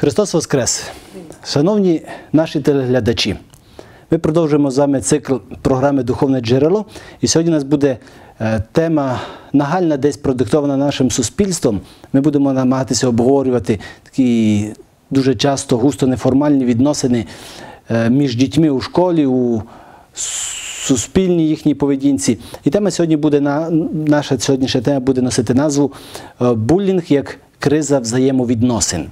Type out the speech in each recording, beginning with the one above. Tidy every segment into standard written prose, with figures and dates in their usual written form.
Христос Воскрес! Шановні наші телеглядачі, ми продовжуємо з вами цикл програми «Духовне джерело». І сьогодні у нас буде тема нагальна, десь продиктована нашим суспільством. Ми будемо намагатися обговорювати такі дуже часто густо неформальні відносини між дітьми у школі, у суспільній їхній поведінці. І тема сьогодні буде, наша сьогоднішня тема буде носити назву «Булінг як криза взаємовідносин».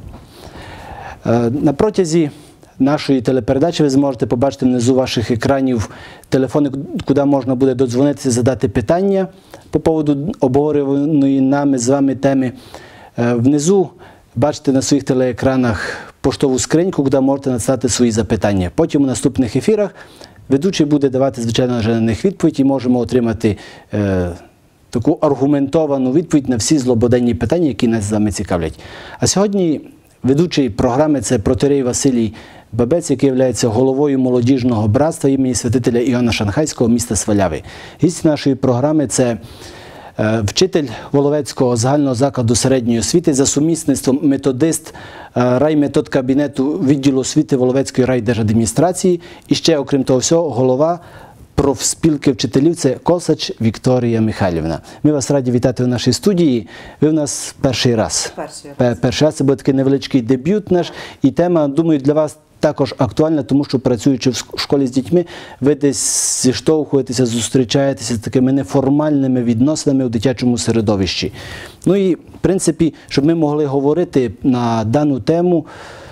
На протязі нашої телепередачі ви зможете побачити внизу ваших екранів телефони, куди можна буде додзвонитися, задати питання по поводу обговорюваної нами з вами теми. Внизу бачите на своїх телеекранах поштову скриньку, куди можете надсилати свої запитання. Потім у наступних ефірах ведучий буде давати, звичайно, на них відповідь і можемо отримати таку аргументовану відповідь на всі злободенні питання, які нас з вами цікавлять. А сьогодні ведучий програми – це протоієрей Василій Бабець, який є головою молодіжного братства імені святителя Іоанна Шанхайського міста Сваляви. Гість нашої програми – це вчитель Воловецького загального закладу середньої освіти, за сумісництвом методист райметодкабінету відділу освіти Воловецької райдержадміністрації і ще, окрім того всього, голова профспілки вчителів – це Косач Вікторія Михайлівна. Ми вас раді вітати в нашій студії. Ви в нас перший раз. Перший раз. Це буде такий невеличкий дебют наш. І тема, думаю, для вас також актуальна, тому що, працюючи в школі з дітьми, ви десь зіштовхуєтеся, зустрічаєтеся з такими неформальними відносинами у дитячому середовищі. Ну і, в принципі, щоб ми могли говорити на дану тему,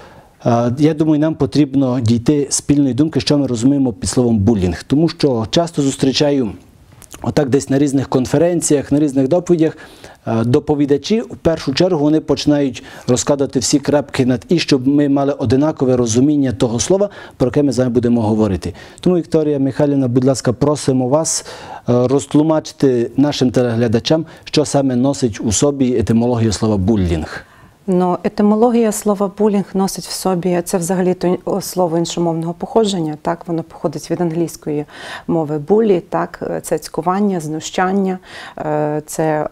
я думаю, нам потрібно дійти спільної думки, що ми розуміємо під словом булінг. Тому що часто зустрічаю отак десь на різних конференціях, на різних доповідях, доповідачі, в першу чергу, вони починають розкладати всі крапки над «і», щоб ми мали одинакове розуміння того слова, про яке ми з вами будемо говорити. Тому, Вікторія Михайлівна, будь ласка, просимо вас розтлумачити нашим телеглядачам, що саме носить у собі етимологія слова «булінг». Ну, етимологія слова булінг носить в собі, це взагалі слово іншомовного походження, так, воно походить від англійської мови булі, так, це цькування, знущання, це,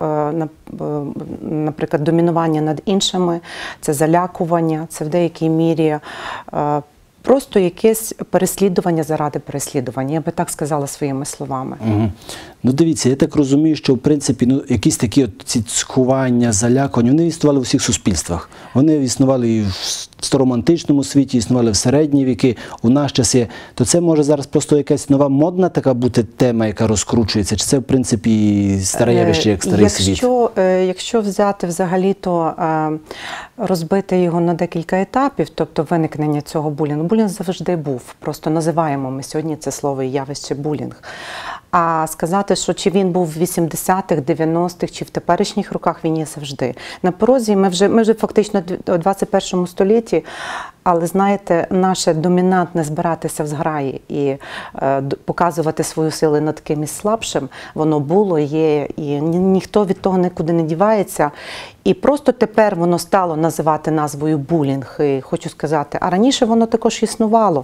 наприклад, домінування над іншими, це залякування, це в деякій мірі просто якесь переслідування заради переслідування, я би так сказала своїми словами. Ну, дивіться, я так розумію, що, в принципі, якісь такі ці цькування, залякування, вони існували у всіх суспільствах. Вони існували і в староантичному світі, існували в середні віки, у наш час є. То це може зараз просто якась нова модна така бути тема, яка розкручується? Чи це, в принципі, старе явище, як старий світ? Якщо взяти взагалі-то розбити його на декілька етапів, тобто виникнення цього булінгу, булінг завжди був, просто називаємо ми сьогодні це слово і явище булінг. А сказати, що чи він був в 80-х, 90-х, чи в теперішніх роках, він є завжди. На порозі ми вже фактично у 21 столітті, але, знаєте, наше домінантне збиратися в зграї і показувати свою силу над кимось слабшим, воно було, є, і ніхто від того нікуди не дівається. І просто тепер воно стало називати назвою булінг. І хочу сказати, а раніше воно також існувало.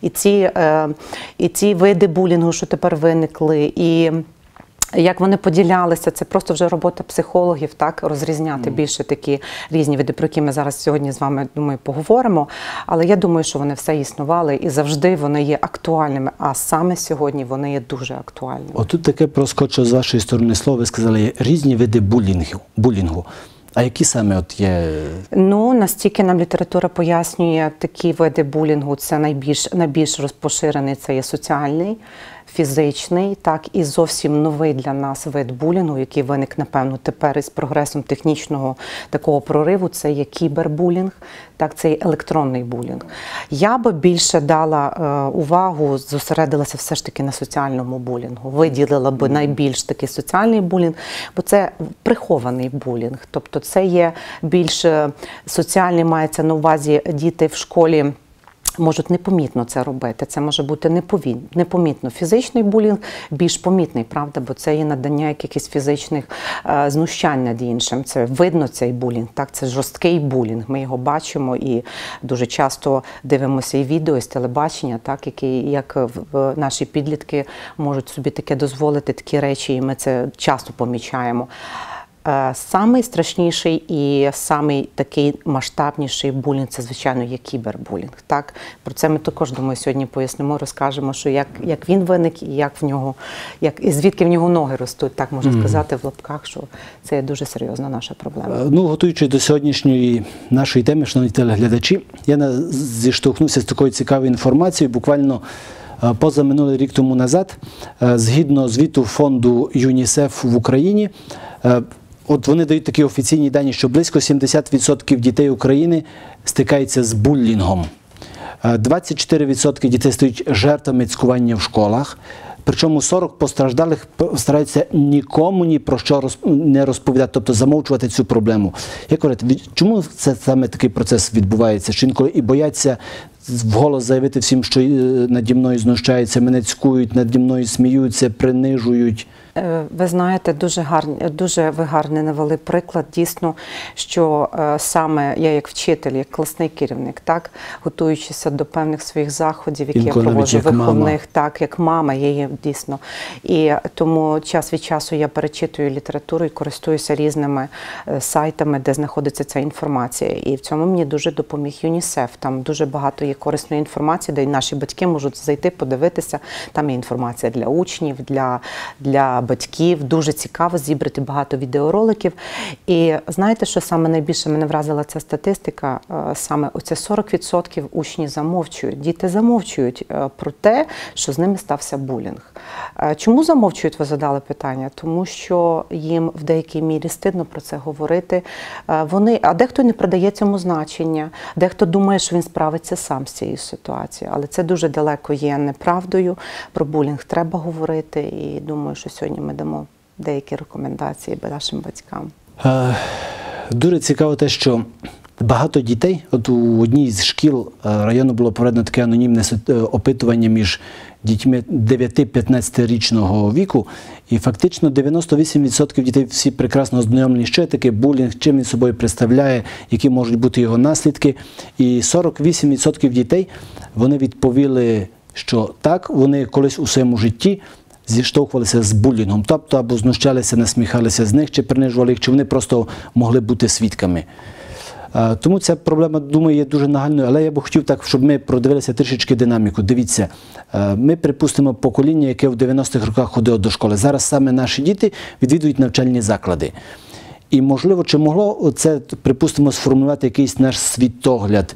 І ці види булінгу, що тепер виникли, і як вони поділялися, це просто вже робота психологів, так, розрізняти більше такі різні види, про які ми зараз сьогодні з вами, думаю, поговоримо. Але я думаю, що вони все існували і завжди вони є актуальними, а саме сьогодні вони є дуже актуальними. Отут таке проскочило з вашої сторони слово, ви сказали, різні види булінгу. А які саме от є? Ну, настільки нам література пояснює такі види булінгу, це найбільш розпоширений, це є соціальний, фізичний, так, і зовсім новий для нас вид булінгу, який виник, напевно, тепер із прогресом технічного такого прориву, це є кібербулінг, так, це є електронний булінг. Я би більше дала увагу, зосередилася все ж таки на соціальному булінгу, виділила би найбільш такий соціальний булінг, бо це прихований булінг, тобто це є більш соціальний, мається на увазі діти в школі, можуть непомітно це робити, це може бути непомітно. Фізичний булінг більш помітний, правда, бо це є надання якихось фізичних знущань над іншим. Це видно цей булінг, так, це жорсткий булінг, ми його бачимо і дуже часто дивимося і відео, і з телебачення, так, як наші підлітки можуть собі таке дозволити, такі речі, і ми це часто помічаємо. Самий страшніший і самий такий масштабніший булінг – це, звичайно, є кібербулінг. Так? Про це ми також, думаю, сьогодні пояснимо, розкажемо, що як він виник і і звідки в нього ноги ростуть, так можна сказати в лапках, що це є дуже серйозна наша проблема. Готуючись до сьогоднішньої нашої теми, шановні телеглядачі, я зіштовхнувся з такою цікавою інформацією, буквально позаминулий рік тому назад, згідно звіту фонду ЮНІСЕФ в Україні, от вони дають такі офіційні дані, що близько 70% дітей України стикаються з булінгом. 24% дітей стають жертвами цькування в школах. Причому 40 постраждалих стараються нікому ні про що не розповідати, тобто замовчувати цю проблему. Як говорите, чому це саме такий процес відбувається? Що інколи і бояться вголос заявити всім, що наді мною знущаються, мене цькують, наді мною сміються, принижують? Ви знаєте, дуже ви гарний навели приклад, дійсно, що саме я як вчитель, як класний керівник, так, готуючися до певних своїх заходів, які я проводжу виховних, так, як мама, я є дійсно. І тому час від часу я перечитую літературу і користуюся різними сайтами, де знаходиться ця інформація. І в цьому мені дуже допоміг ЮНІСЕФ. Там дуже багато є корисної інформації, де і наші батьки можуть зайти, подивитися. Там є інформація для учнів, для батьків. Дуже цікаво зібрати багато відеороликів. І знаєте, що саме найбільше мене вразила ця статистика? Саме оце 40% учні замовчують. Діти замовчують про те, що з ними стався булінг. Чому замовчують, ви задали питання? Тому що їм в деякій мірі стидно про це говорити. А дехто не придає цьому значення, дехто думає, що він справиться сам з цією ситуацією. Але це дуже далеко є неправдою. Про булінг треба говорити. І думаю, що сьогодні ми дамо деякі рекомендації нашим батькам. Дуже цікаво те, що багато дітей, от у одній з шкіл району було проведено таке анонімне опитування між дітьми 9-15-річного віку, і фактично 98% дітей всі прекрасно ознайомлені, що таке булінг, чим він собою представляє, які можуть бути його наслідки. І 48% дітей, вони відповіли, що так, вони колись у своєму житті зіштовхувалися з булінгом, тобто або знущалися, насміхалися з них, чи принижували їх, чи вони просто могли бути свідками. Тому ця проблема, думаю, є дуже нагальною, але я б хотів так, щоб ми продивилися трішечки динаміку. Дивіться, ми припустимо покоління, яке в 90-х роках ходило до школи. Зараз саме наші діти відвідують навчальні заклади. І, можливо, чи могло це, припустимо, сформулювати якийсь наш світогляд,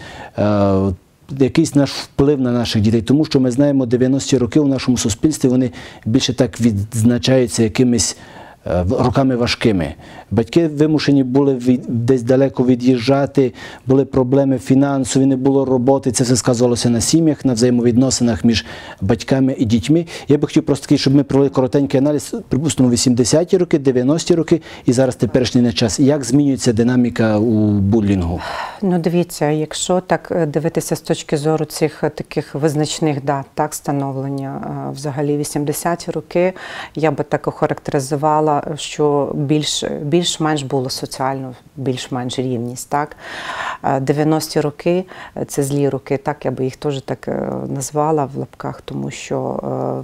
якийсь наш вплив на наших дітей, тому що ми знаємо, 90-ті роки у нашому суспільстві, вони більше так відзначаються якимись роками важкими. Батьки вимушені були десь далеко від'їжджати, були проблеми фінансові, не було роботи, це все сказувалося на сім'ях, на взаємовідносинах між батьками і дітьми. Я би хотів просто такий, щоб ми провели коротенький аналіз, припустимо, 80-ті роки, 90-ті роки і зараз теперішній час. Як змінюється динаміка у булінгу? Ну, дивіться, якщо так дивитися з точки зору цих таких визначних дат, так, становлення, взагалі 80-ті роки, я би так охарактеризувала, що більш-менш було соціально, більш-менш рівність, так. 90-ті роки – це злі роки, так, я би їх теж так назвала в лапках, тому що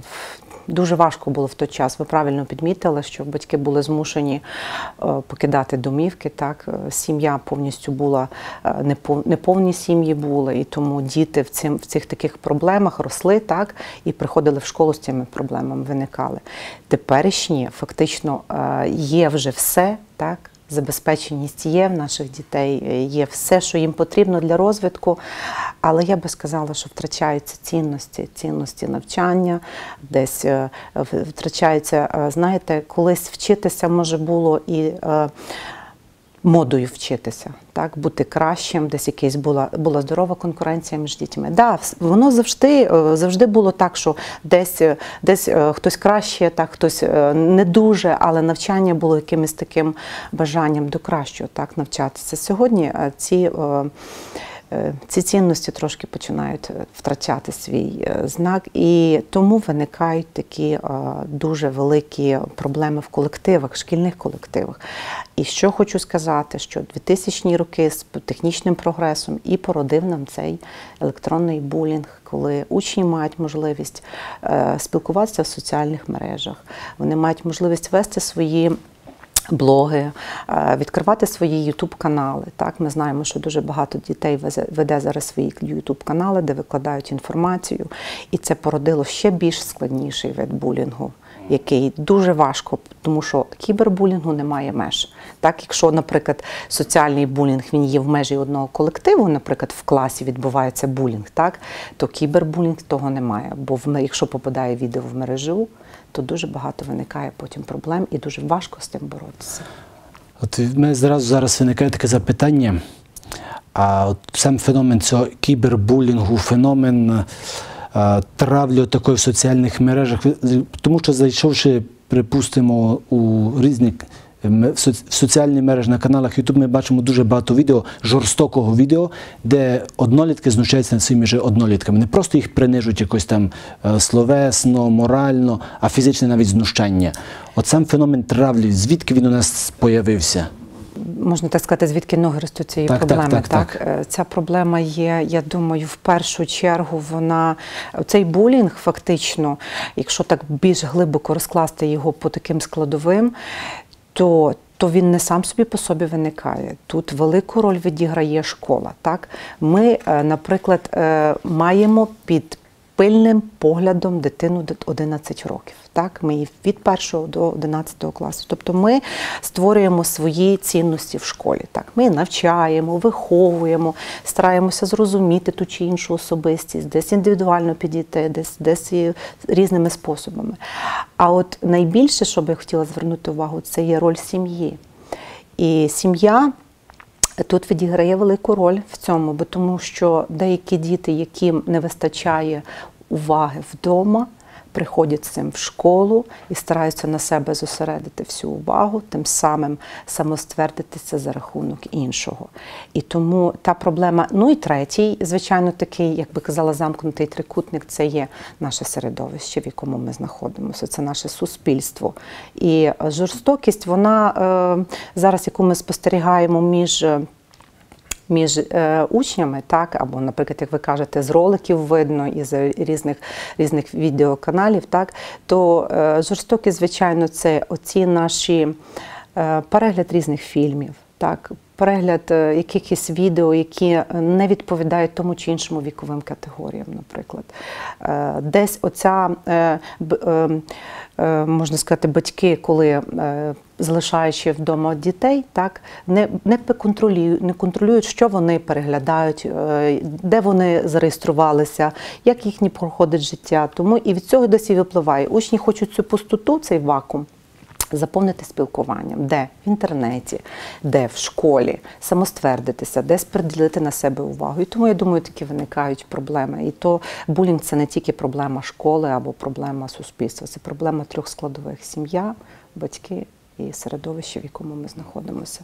дуже важко було в той час. Ви правильно підмітили, що батьки були змушені покидати домівки, так. Сім'я повністю була, неповні сім'ї були, і тому діти в цих таких проблемах росли, так, і приходили в школу з цими проблемами, виникали. Теперішні, фактично, є вже все, так, забезпеченість є в наших дітей, є все, що їм потрібно для розвитку, але я би сказала, що втрачаються цінності навчання, десь втрачаються, знаєте, колись вчитися може було і модою вчитися, так, бути кращим, десь якась була здорова конкуренція між дітьми. Да, воно завжди було так, що десь хтось краще, так, хтось не дуже, але навчання було якимось таким бажанням до кращого, так, навчатися. Сьогодні ці цінності трошки починають втрачати свій знак, і тому виникають такі дуже великі проблеми в колективах, шкільних колективах. І що хочу сказати, що 2000-ні роки з технічним прогресом і породив нам цей електронний булінг, коли учні мають можливість спілкуватися в соціальних мережах, вони мають можливість вести свої блоги, відкривати свої YouTube-канали. Так? Ми знаємо, що дуже багато дітей веде зараз свої YouTube-канали, де викладають інформацію. І це породило ще більш складніший вид булінгу, який дуже важко, тому що кібербулінгу немає меж. Так, якщо, наприклад, соціальний булінг, він є в межі одного колективу, наприклад, в класі відбувається булінг, так, то кібербулінг того немає. Бо якщо попадає відео в мережу, то дуже багато виникає потім проблем і дуже важко з тим боротися. От в мене зараз виникає таке запитання, а от сам феномен цього кібербулінгу, феномен травлі такої в соціальних мережах, тому що зайшовши, припустимо, у різні в соціальні мережі на каналах YouTube, ми бачимо дуже багато відео, жорстокого відео, де однолітки знущаються над своїми же однолітками. Не просто їх принижують якось там словесно, морально, а фізичне навіть знущання. От сам феномен травлі, звідки він у нас появився? Можна так сказати, звідки ноги ростуть цієї проблеми. Так. Ця проблема є, я думаю, в першу чергу цей булінг фактично, якщо так більш глибоко розкласти його по таким складовим, то він не сам собі по собі виникає. Тут велику роль відіграє школа. Так? Ми, наприклад, маємо під пильним поглядом дитину до 11 років. Так? Ми її від 1 до 11 класу. Тобто ми створюємо свої цінності в школі. Так? Ми навчаємо, виховуємо, стараємося зрозуміти ту чи іншу особистість, десь індивідуально підійти, десь різними способами. А от найбільше, що би я хотіла звернути увагу, це є роль сім'ї. І сім'я тут відіграє велику роль в цьому, бо тому що деякі діти, яким не вистачає уваги вдома, приходять з цим в школу і стараються на себе зосередити всю увагу, тим самим самоствердитися за рахунок іншого. І тому та проблема, ну і третій, звичайно, такий, як би казала, замкнутий трикутник, це є наше середовище, в якому ми знаходимося, це наше суспільство. І жорстокість, вона зараз, яку ми спостерігаємо між учнями, так, або, наприклад, як ви кажете, з роликів видно, із різних відеоканалів, так, то жорстокість, звичайно, це оці наші перегляд різних фільмів, так, перегляд якихось відео, які не відповідають тому чи іншому віковим категоріям, наприклад. Десь оця, можна сказати, батьки, коли залишаючи вдома дітей, так, не контролюють, що вони переглядають, де вони зареєструвалися, як їхнє проходить життя. Тому і від цього десь і випливає. Учні хочуть цю пустоту, цей вакуум, заповнити спілкуванням, де в інтернеті, де в школі, самоствердитися, десь приділити на себе увагу. І тому, я думаю, такі виникають проблеми. І то булінг – це не тільки проблема школи або проблема суспільства, це проблема трьох складових – сім'я, батьки і середовище, в якому ми знаходимося.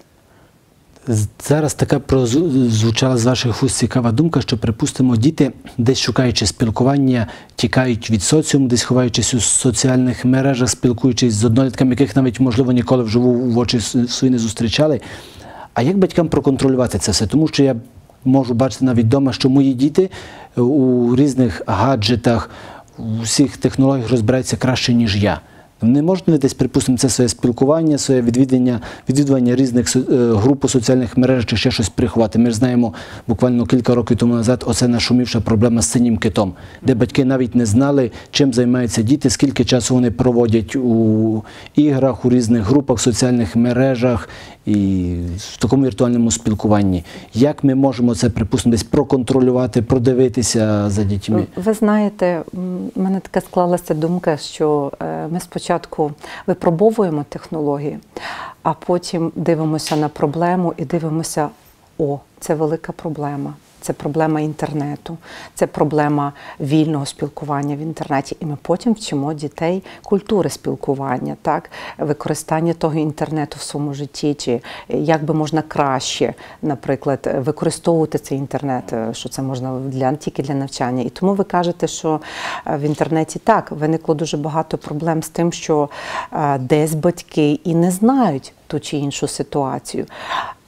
Зараз така прозвучала з ваших вуст цікава думка, що, припустимо, діти, десь шукаючи спілкування, тікають від соціуму, десь ховаючись у соціальних мережах, спілкуючись з однолітками, яких навіть, можливо, ніколи вживу в очі свої не зустрічали. А як батькам проконтролювати це все? Тому що я можу бачити навіть вдома, що мої діти у різних гаджетах, у всіх технологіях розбираються краще, ніж я. Не можна десь, припустимо, це своє спілкування, своє відвідування різних груп у соціальних мережах чи ще щось приховати. Ми ж знаємо, буквально кілька років тому назад, оце нашумівша проблема з синім китом, де батьки навіть не знали, чим займаються діти, скільки часу вони проводять у іграх, у різних групах, в соціальних мережах і в такому віртуальному спілкуванні. Як ми можемо це, припустимо, десь проконтролювати, продивитися за дітьми? Ви знаєте, в мене така склалася думка, що ми спочатку випробовуємо технології, а потім дивимося на проблему і дивимося, це велика проблема. Це проблема інтернету, це проблема вільного спілкування в інтернеті. І ми потім вчимо дітей культури спілкування, так? Використання того інтернету в своєму житті, чи як би можна краще, наприклад, використовувати цей інтернет, що це можна тільки для навчання. І тому ви кажете, що в інтернеті так, виникло дуже багато проблем з тим, що десь батьки і не знають ту чи іншу ситуацію.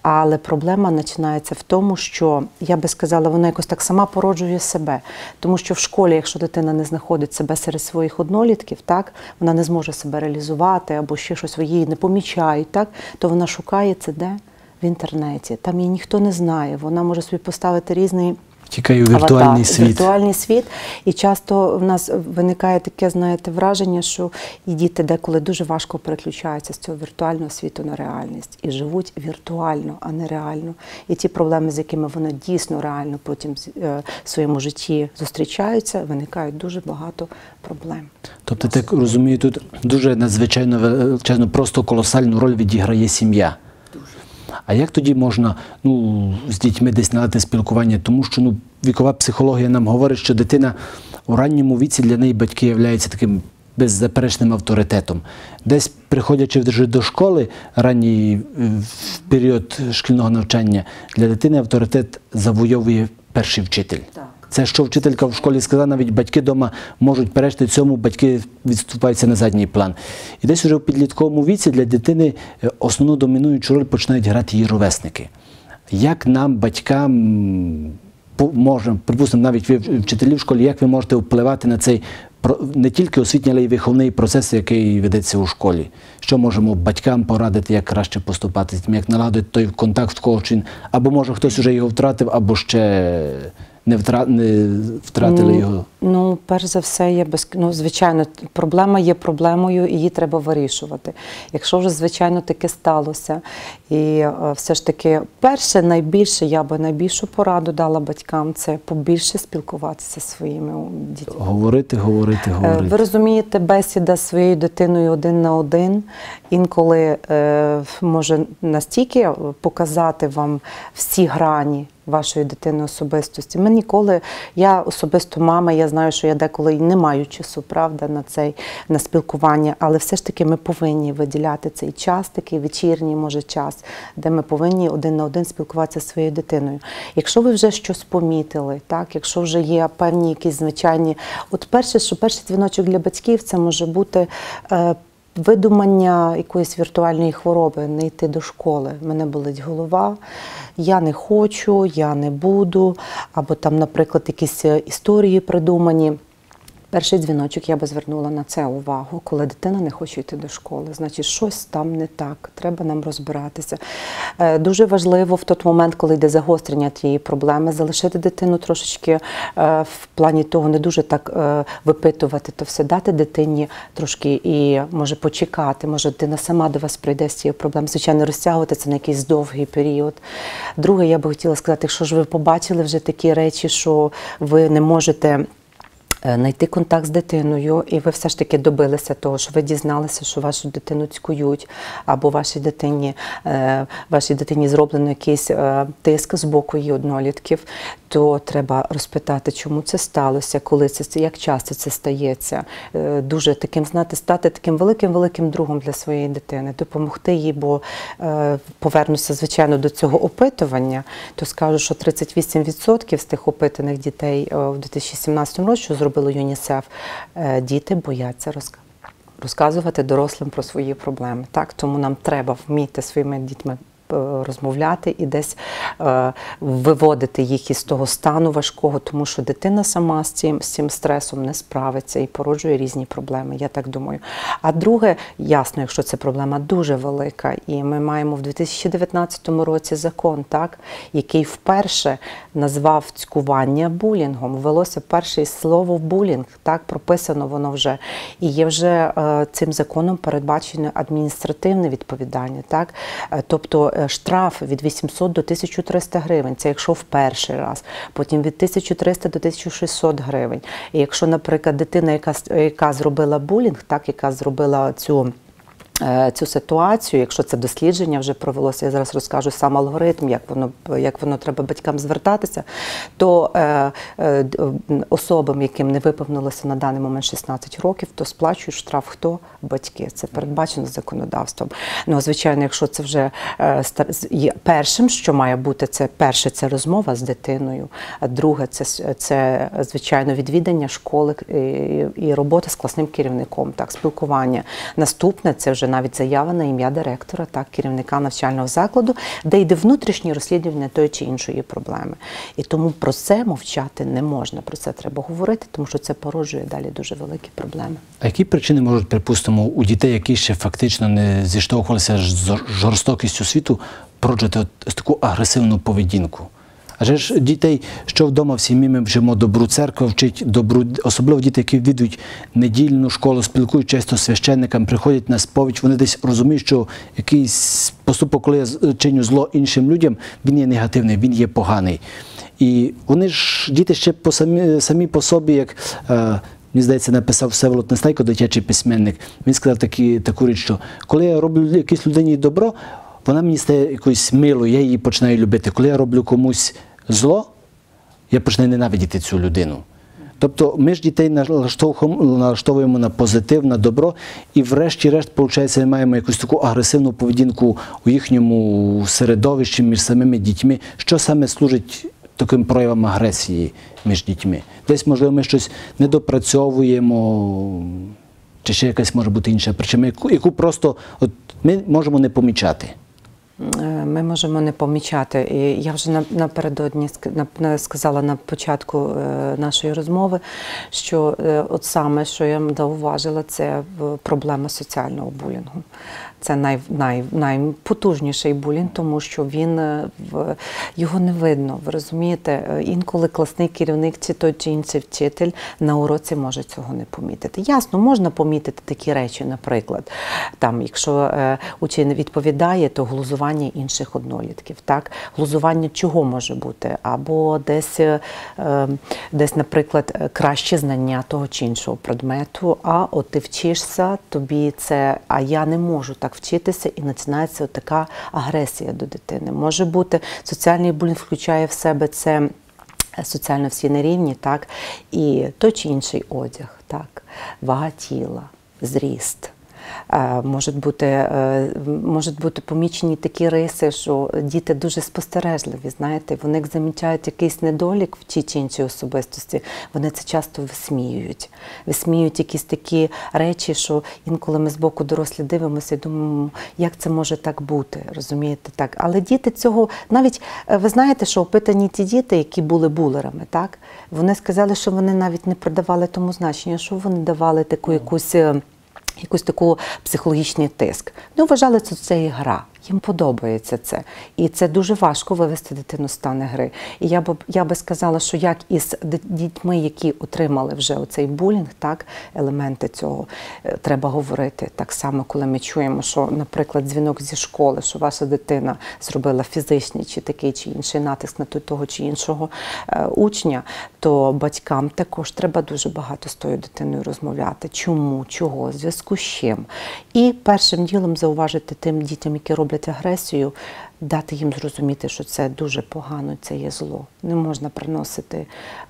Але проблема починається в тому, що, я би сказала, вона якось так сама породжує себе. Тому що в школі, якщо дитина не знаходить себе серед своїх однолітків, так, вона не зможе себе реалізувати або ще щось, її не помічають, так, то вона шукає це де? В інтернеті. Там її ніхто не знає. Вона може собі поставити різний тікає у віртуальний світ. Віртуальний світ. І часто в нас виникає таке, знаєте, враження, що і діти деколи дуже важко переключаються з цього віртуального світу на реальність. І живуть віртуально, а не реально. І ті проблеми, з якими вони дійсно реально потім в своєму житті зустрічаються, виникають дуже багато проблем. Тобто, так розумію, тут дуже надзвичайно величезну, просто колосальну роль відіграє сім'я. А як тоді можна з дітьми десь наладити спілкування? Тому що вікова психологія нам говорить, що дитина у ранньому віці для неї батьки являються таким беззаперечним авторитетом. Десь приходячи вже до школи, ранній в період шкільного навчання, для дитини авторитет завойовує перший вчитель. Це, що вчителька в школі сказала, навіть батьки вдома можуть перечити цьому, батьки відступаються на задній план. І десь вже у підлітковому віці для дитини основну домінуючу роль починають грати її ровесники. Як нам, батькам, можемо, припустимо, навіть ви вчителі в школі, як ви можете впливати на цей не тільки освітній, але й виховний процес, який ведеться у школі? Що можемо батькам порадити, як краще поступати, як наладити той контакт, в кого він, або може хтось вже його втратив, або ще не втратили його? Перш за все, звичайно, проблема є проблемою, і її треба вирішувати. Якщо вже, звичайно, таке сталося, і все ж таки, перше, найбільше, я би найбільшу пораду дала батькам, це побільше спілкуватися зі своїми дітьми. Говорити. Ви розумієте, бесіда з своєю дитиною один на один інколи може настільки показати вам всі грані вашої дитини особистості. Я особисто мама, я знаю, що я деколи не маю часу, правда, на спілкування, але все ж таки ми повинні виділяти цей час, такий вечірній, може, час, де ми повинні один на один спілкуватися зі своєю дитиною. Якщо ви вже щось помітили, так, якщо вже є певні якісь звичайні... перший дзвіночок для батьків – це може бути видумання якоїсь віртуальної хвороби, не йти до школи. Мене болить голова, я не хочу, я не буду, або там, наприклад, якісь історії придумані. Перший дзвіночок я би звернула на це увагу. Коли дитина не хоче йти до школи, значить щось там не так, треба нам розбиратися. Дуже важливо в той момент, коли йде загострення тієї проблеми, залишити дитину трошечки в плані того, не дуже так випитувати, то все дати дитині трошки і може почекати, може дитина сама до вас прийде з цією проблемою. Звичайно, розтягувати це на якийсь довгий період. Друге, я би хотіла сказати, якщо ж ви побачили вже такі речі, що ви не можете знайти контакт з дитиною, і ви все ж таки добилися того, що ви дізналися, що вашу дитину цькують, або вашій дитині зроблено якийсь тиск з боку її однолітків, то треба розпитати, чому це сталося, коли це, як часто це стається. Дуже таким, стати таким великим другом для своєї дитини, допомогти їй, бо повернуся, звичайно, до цього опитування, то скажу, що 38% з тих опитаних дітей в 2017 році, що зробило ЮНІСЕФ, діти бояться розказувати дорослим про свої проблеми. Так? Тому нам треба вміти своїми дітьми розмовляти і десь виводити їх із того стану важкого, тому що дитина сама з цим стресом не справиться і породжує різні проблеми, я так думаю. А друге, ясно, якщо ця проблема дуже велика, і ми маємо в 2019 році закон, так, який вперше назвав цькування булінгом, ввелося перше слово булінг, так, прописано воно вже, і є вже цим законом передбачено адміністративне відповідання, так, тобто штраф від 800 до 1300 гривень, це якщо в перший раз, потім від 1300 до 1600 гривень. І якщо, наприклад, дитина, яка зробила булінг, так, яка зробила цю ситуацію, якщо це дослідження вже провелося, я зараз розкажу сам алгоритм, як воно треба батькам звертатися, то особам, яким не виповнилося на даний момент 16 років, то сплачують штраф хто? Батьки. Це передбачено законодавством. Ну, звичайно, якщо це вже першим, що має бути, це перше, це розмова з дитиною, а друге, це звичайно, відвідання школи і робота з класним керівником, так, спілкування. Наступне, це вже вже навіть заява на ім'я директора, так, керівника навчального закладу, де йде внутрішнє розслідування тої чи іншої проблеми. І тому про це мовчати не можна, про це треба говорити, тому що це породжує далі дуже великі проблеми. А які причини можуть, припустимо, у дітей, які ще фактично не зіштовхувалися з жорстокістю світу, породжувати таку агресивну поведінку? Адже ж дітей, що вдома в сім'ї ми вчимо добру, церква вчить добру, особливо діти, які відвідують недільну школу, спілкують часто з священниками, приходять на сповідь, вони десь розуміють, що якийсь поступок, коли я чиню зло іншим людям, він є негативний, він є поганий. І вони ж, діти ще самі по собі, як, мені здається, написав Всеволод Нестайко, дитячий письменник, він сказав таку річ, що коли я роблю якійсь людині добро, вона мені стає якоюсь милою, я її починаю любити. Коли я роблю комусь зло, я починаю ненавидіти цю людину. Тобто ми ж дітей налаштовуємо на позитив, на добро, і врешті-решт, виходить, ми маємо якусь таку агресивну поведінку у їхньому середовищі між самими дітьми. Що саме служить таким проявом агресії між дітьми? Десь, можливо, ми щось недопрацьовуємо, чи ще якась може бути інша причина, яку просто ми можемо не помічати. Ми можемо не помічати. І я вже напередодні сказала на початку нашої розмови, що от саме, що я зауважила, це проблема соціального булінгу. Це найпотужніший булінг, тому що його не видно. Ви розумієте, інколи класний керівник чи той чи інший вчитель на уроці може цього не помітити. Ясно, можна помітити такі речі, наприклад, там, якщо учень відповідає, то глузування інших однолітків. Так? Глузування чого може бути? Або десь, наприклад, краще знання того чи іншого предмету, а от ти вчишся, тобі це, а я не можу так вчитися, і починається така агресія до дитини. Може бути, соціальний булінг включає в себе це соціально всі на рівні, так, і той чи інший одяг, так, вага тіла, зріст. Можуть бути помічені такі риси, що діти дуже спостережливі, знаєте, вони як замічають якийсь недолік в тій чи іншій особистості, вони це часто висміюють. Висміюють якісь такі речі, що інколи ми збоку дорослі дивимося і думаємо, як це може так бути, розумієте, так. Але діти цього, навіть, ви знаєте, що опитані ті діти, які були булерами, так, вони сказали, що вони навіть не придавали тому значення, що вони давали таку якийсь такий психологічний тиск. Вони вважали, що це гра. Їм подобається це. І це дуже важко вивести дитину з стану гри. І я би сказала, що як із дітьми, які отримали вже оцей булінг, так, елементи цього, треба говорити. Так само, коли ми чуємо, що, наприклад, дзвінок зі школи, що ваша дитина зробила фізичний чи такий чи інший натиск на того чи іншого учня, то батькам також треба дуже багато з тою дитиною розмовляти. Чому, чого, в зв'язку з чим. І першим ділом зауважити тим дітям, які роблять агресію, дати їм зрозуміти, що це дуже погано, це є зло. Не можна приносити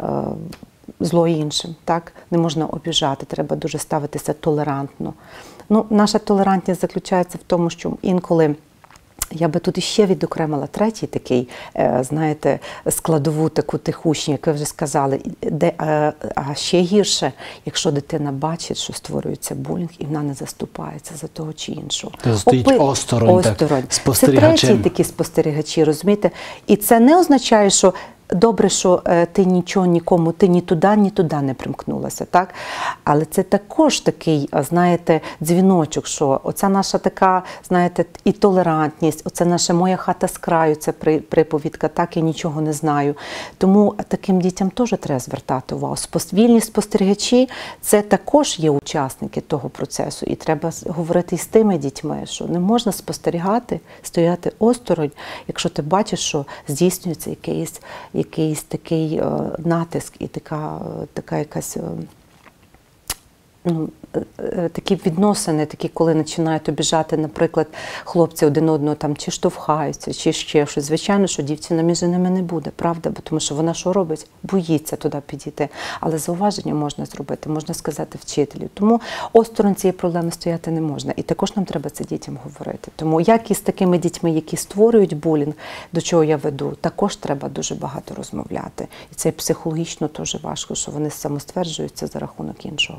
зло іншим, так? Не можна обіжати, треба дуже ставитися толерантно. Ну, наша толерантність заключається в тому, що інколи я би тут іще відокремила третій такий, знаєте, складову таку тих учнів, як ви вже сказали. А ще гірше, якщо дитина бачить, що створюється булінг, і вона не заступається за того чи іншого. Стоїть осторонь, так, спостерігачем. Це треті такі спостерігачі, розумієте? І це не означає, що добре, що ти нічого нікому, ти ні туди не примкнулася, так? Але це також такий, знаєте, дзвіночок, що оця наша така, знаєте, і толерантність, оце наша моя хата з краю, це приповідка, так, я нічого не знаю. Тому таким дітям теж треба звертати увагу. Вільні спостерігачі – це також є учасники того процесу, і треба говорити з тими дітьми, що не можна спостерігати, стояти осторонь, якщо ти бачиш, що здійснюється якийсь такий натиск і така якась, такі відносини, такі, коли починають обіжати, наприклад, хлопці один одного там чи штовхаються, чи ще щось. Звичайно, що дівчина між ними не буде, правда? Бо тому що вона що робить? Боїться туди підійти. Але зауваження можна зробити, можна сказати вчителю. Тому осторонь цієї проблеми стояти не можна. І також нам треба це дітям говорити. Тому як і з такими дітьми, які створюють булінг, до чого я веду, також треба дуже багато розмовляти. І це психологічно теж важко, що вони самостверджуються за рахунок іншого.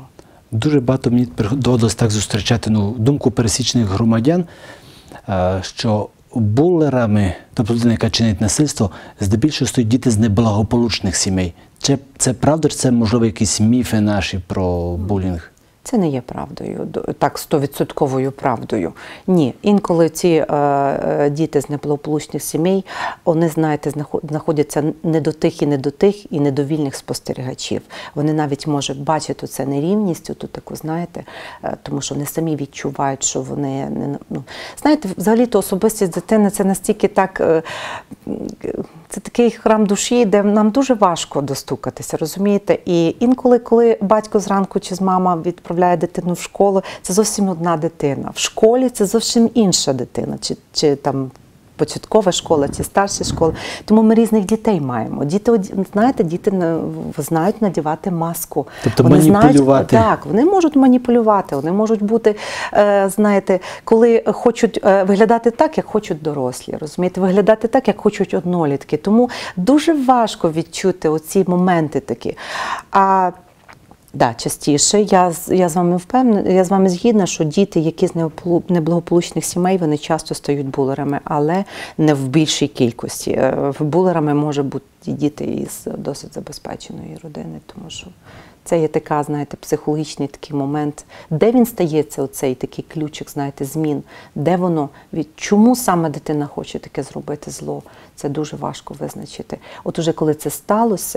Дуже багато мені доводилось так зустрічати думку пересічних громадян, що булерами, тобто людина, яка чинить насильство, здебільшого стоять діти з неблагополучних сімей. Це правда, чи це, можливо, якісь міфи наші про булінг? Це не є правдою, так, 100% правдою. Ні, інколи ці діти з неблагополучних сімей, вони, знаєте, знаходяться не до тих і недовільних спостерігачів. Вони навіть можуть бачити це нерівність, тут таку, знаєте, тому що вони самі відчувають, що вони знаєте, взагалі-то особистість дитини це настільки так, це такий храм душі, де нам дуже важко достукатися, розумієте? І інколи, коли батько зранку чи з мама відправляє дитину в школу, це зовсім одна дитина. В школі це зовсім інша дитина, чи там початкова школа, чи старша школа. Тому ми різних дітей маємо. Діти, знаєте, діти знають надівати маску. Тобто вони маніпулювати. Знають, так, вони можуть маніпулювати, вони можуть бути, знаєте, коли хочуть виглядати так, як хочуть дорослі, розумієте, виглядати так, як хочуть однолітки. Тому дуже важко відчути оці моменти такі. Да, частіше. Я з вами впевнена, я з вами згідна, що діти, які з неблагополучних сімей, вони часто стають булерами, але не в більшій кількості. Булерами може бути діти із досить забезпеченої родини, тому що це є така, знаєте, психологічний такий момент, де він стається, оцей такий ключик, знаєте, змін, де воно, чому саме дитина хоче таке зробити зло, це дуже важко визначити. От уже коли це сталося,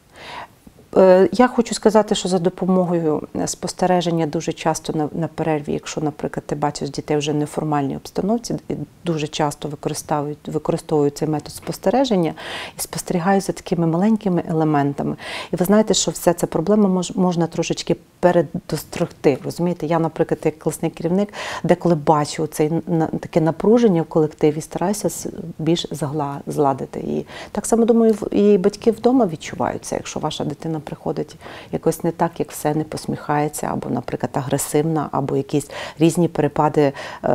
я хочу сказати, що за допомогою спостереження дуже часто на перерві, якщо, наприклад, ти бачиш дітей вже в неформальній обстановці, дуже часто використовують цей метод спостереження і спостерігають за такими маленькими елементами. І ви знаєте, що вся ця проблема можна трошечки передострогти. Розумієте, я, наприклад, як класний керівник, деколи бачу таке напруження в колективі, стараюся більш згладити. І так само, думаю, і батьки вдома відчувають це, якщо ваша дитина приходить якось не так, як все, не посміхається, або, наприклад, агресивна, або якісь різні перепади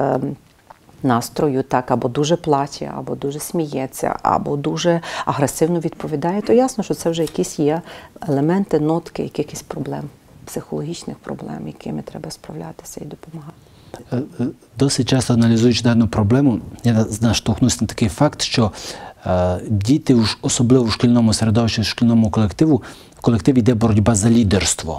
настрою, так, або дуже плаче, або дуже сміється, або дуже агресивно відповідає, то ясно, що це вже якісь є елементи, нотки, якихось проблем, психологічних проблем, якими треба справлятися і допомагати. Досить часто аналізуючи дану проблему, я наштовхнувся на такий факт, що діти, особливо в шкільному середовищі, в шкільному колективі, в колективі йде боротьба за лідерство.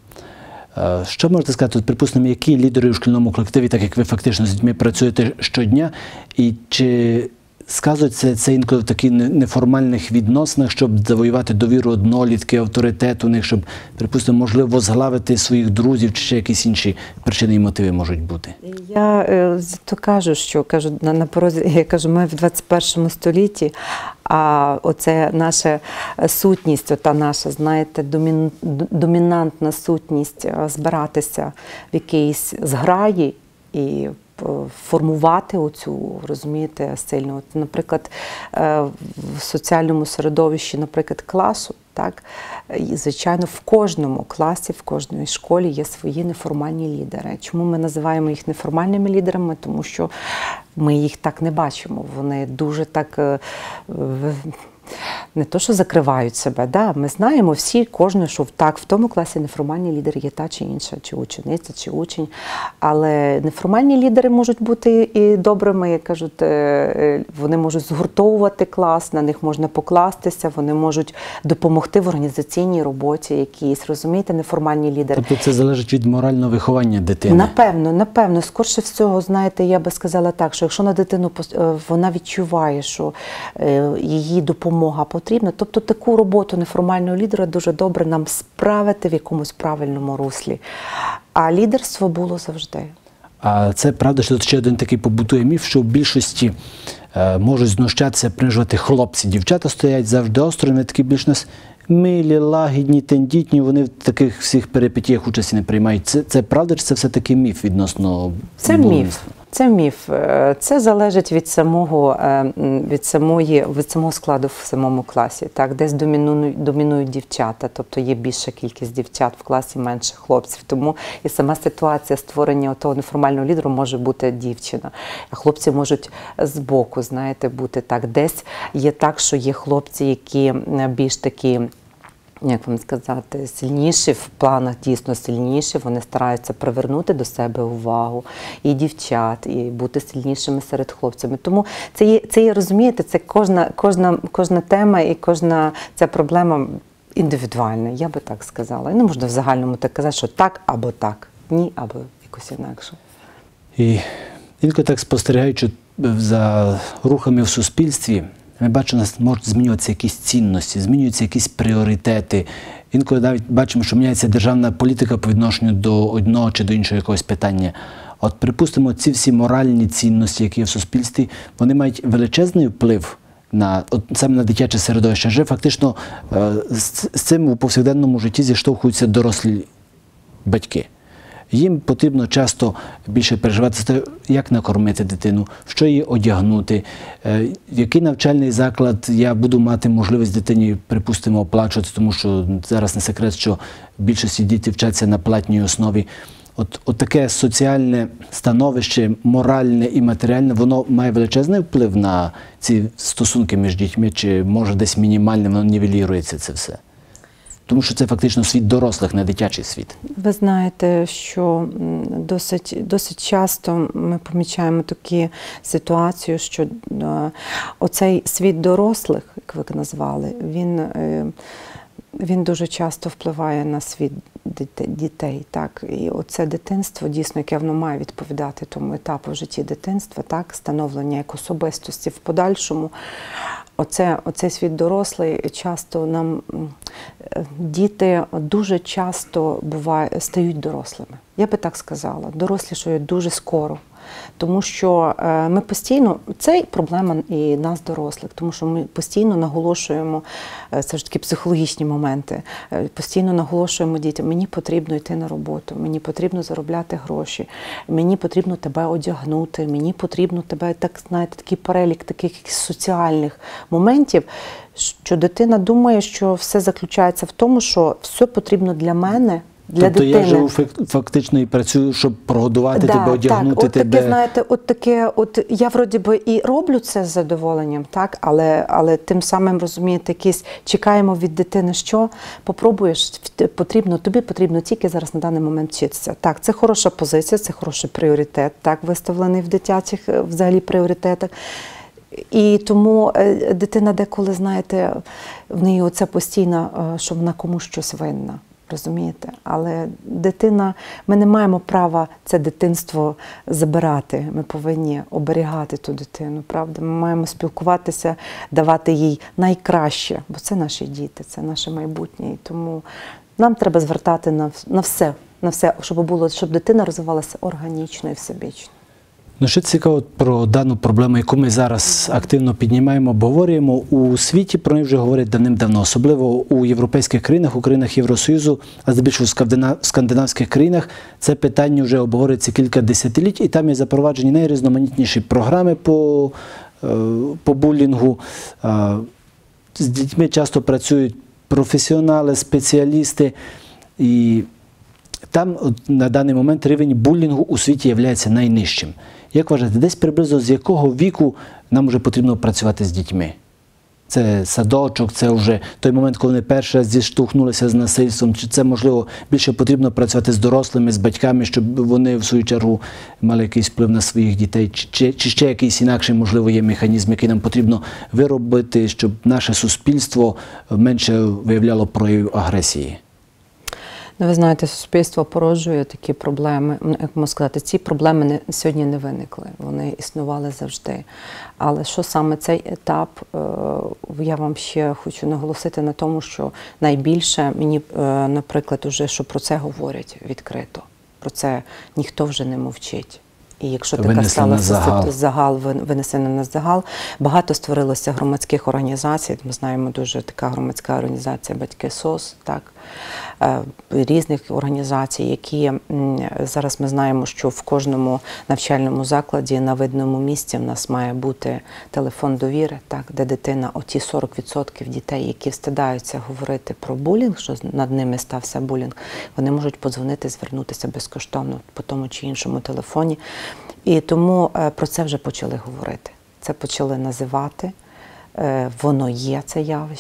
Що можете сказати, припустимо, які лідери у шкільному колективі, так як ви фактично з дітьми працюєте щодня, і чи сказується це інколи в таких неформальних відносинах, щоб завоювати довіру однолітки, авторитет у них, щоб, припустимо, можливо, возглавити своїх друзів, чи ще якісь інші причини і мотиви можуть бути? Я то кажу, на порозі, я кажу, ми в 21 столітті, а оце наша сутність, ота наша, знаєте, домінантна сутність збиратися в якійсь зграї і формувати оцю, розумієте, сильно. От, наприклад, в соціальному середовищі, наприклад, класу, так, і, звичайно, в кожному класі, в кожній школі є свої неформальні лідери. Чому ми називаємо їх неформальними лідерами? Тому що ми їх так не бачимо. Вони дуже так не то, що закривають себе, да? Ми знаємо всі, кожен, що так, в тому класі неформальний лідер є та чи інша, чи учениця, чи учень. Але неформальні лідери можуть бути і добрими, як кажуть, вони можуть згуртовувати клас, на них можна покластися, вони можуть допомогти в організаційній роботі якійсь, розумієте, неформальні лідери. Тобто це залежить від морального виховання дитини? Напевно. Скорше всього, знаєте, я би сказала так, що якщо на дитину вона відчуває, що її допомога потрібна, тобто таку роботу неформального лідера дуже добре нам справити в якомусь правильному руслі. А лідерство було завжди. А це правда, що тут ще один такий побутує міф, що в більшості можуть знущатися, принижувати хлопці. Дівчата стоять завжди осторонь, такі більш нас милі, лагідні, тендітні, вони в таких всіх перипетіях участі не приймають. Це правда, чи це все-таки міф відносно булінгства? Це міф. Це залежить від самого складу в самому класі. Так, десь домінують дівчата, тобто є більша кількість дівчат в класі, менше хлопців. Тому і сама ситуація створення того неформального лідеру може бути дівчина. А хлопці можуть збоку, знаєте, бути так. Десь є так, що є хлопці, які більш такі як вам сказати, сильніші в планах, дійсно сильніші, вони стараються привернути до себе увагу і дівчат, і бути сильнішими серед хлопцями. Тому це є, розумієте, це кожна тема і кожна ця проблема індивідуальна, я би так сказала. І не можна в загальному так казати, що так або так, ні або якось інакше. І інколи так спостерігаючи за рухами в суспільстві, ми бачимо, що можуть змінюватися якісь цінності, змінюються якісь пріоритети. Інколи навіть бачимо, що міняється державна політика по відношенню до одного чи до іншого якогось питання. От, припустимо, ці всі моральні цінності, які є в суспільстві, вони мають величезний вплив саме на дитяче середовище. Адже фактично з цим у повсякденному житті зіштовхуються дорослі батьки. Їм потрібно часто більше переживати за те, як накормити дитину, що її одягнути, який навчальний заклад я буду мати можливість дитині, припустимо, оплачувати, тому що зараз не секрет, що більшості дітей вчаться на платній основі. От таке соціальне становище, моральне і матеріальне, воно має величезний вплив на ці стосунки між дітьми, чи може десь мінімальне, воно нівелірується це все? Тому що це фактично світ дорослих, не дитячий світ. Ви знаєте, що досить часто ми помічаємо такі ситуації, що оцей світ дорослих, як ви назвали, він дуже часто впливає на світ дітей. Так? І оце дитинство, дійсно, яке воно має відповідати тому етапу в житті дитинства, так? Становлення як особистості в подальшому. Оцей світ дорослий, часто діти дуже часто стають дорослими. Я би так сказала, дорослішають дуже скоро. Тому що ми постійно, це проблема і нас, дорослих, тому що ми постійно наголошуємо, це ж такі психологічні моменти, постійно наголошуємо дітям, мені потрібно йти на роботу, мені потрібно заробляти гроші, мені потрібно тебе одягнути, мені потрібно тебе, так знаєте, такий перелік таких соціальних моментів, що дитина думає, що все заключається в тому, що все потрібно для мене, для дитини. Я живу фактично і працюю, щоб прогодувати тебе, одягнути тебе. Таке, знаєте, я вроді би і роблю це з задоволенням, так, але тим самим, розумієте, чекаємо від дитини, що попробуєш, тобі потрібно тільки зараз на даний момент вчитися. Так, це хороша позиція, це хороший пріоритет, так, виставлений в дитячих взагалі пріоритетах. І тому дитина деколи, знаєте, в неї оце постійно, що вона комусь щось винна. Розумієте? Але ми не маємо права це дитинство забирати. Ми повинні оберігати ту дитину, правда? Ми маємо спілкуватися, давати їй найкраще, бо це наші діти, це наше майбутнє. І тому нам треба звертати на все, щоб дитина розвивалася органічно і всебічно. Ну, що цікаво про дану проблему, яку ми зараз активно піднімаємо, обговорюємо, у світі про неї вже говорять давним-давно, особливо у європейських країнах, у країнах Євросоюзу, а здебільшого в скандинавських країнах це питання вже обговорюється кілька десятиліть, і там є запроваджені найрізноманітніші програми по булінгу. З дітьми часто працюють професіонали, спеціалісти, і там на даний момент рівень булінгу у світі є найнижчим. Як вважаєте, десь приблизно з якого віку нам вже потрібно працювати з дітьми? Це садочок, це вже той момент, коли вони перший раз зіштовхнулися з насильством, чи це, можливо, більше потрібно працювати з дорослими, з батьками, щоб вони, в свою чергу, мали якийсь вплив на своїх дітей, чи ще якийсь інакший, можливо, є механізм, який нам потрібно виробити, щоб наше суспільство менше виявляло проявів агресії? Ну, ви знаєте, суспільство породжує такі проблеми. Як можна сказати, ці проблеми сьогодні не виникли, вони існували завжди. Але що саме цей етап, я вам ще хочу наголосити на тому, що найбільше мені, наприклад, уже, що про це говорять відкрито. Про це ніхто вже не мовчить. І якщо така сталася винесена на загал, багато створилося громадських організацій. Ми знаємо дуже така громадська організація «Батьки СОС», так, різних організацій, які зараз ми знаємо, що в кожному навчальному закладі на видному місці в нас має бути телефон довіри, так, де дитина, оті 40% дітей, які встидаються говорити про булінг, що над ними стався булінг, вони можуть подзвонити, звернутися безкоштовно по тому чи іншому телефоні. І тому про це вже почали говорити. Це почали називати. Воно є, це явище.